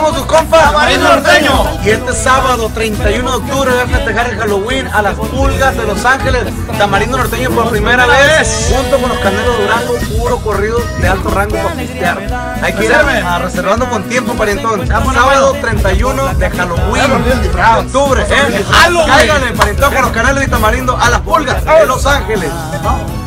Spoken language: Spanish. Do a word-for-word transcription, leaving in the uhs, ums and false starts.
somos sus compas Tamarindo Norteño. y este sábado treinta y uno de octubre voy a festejar el Halloween a las Pulgas de Los Ángeles. Tamarindo Norteño por primera vez, junto con los Carneros Durango, puro corrido de alto rango para pistear. Hay que ir a, a reservando con tiempo, parientón. Sábado treinta y uno de Halloween de octubre, ¿eh? Cáiganle, parientón, con los canales de Tamarindo a las Pulgas de Los Ángeles.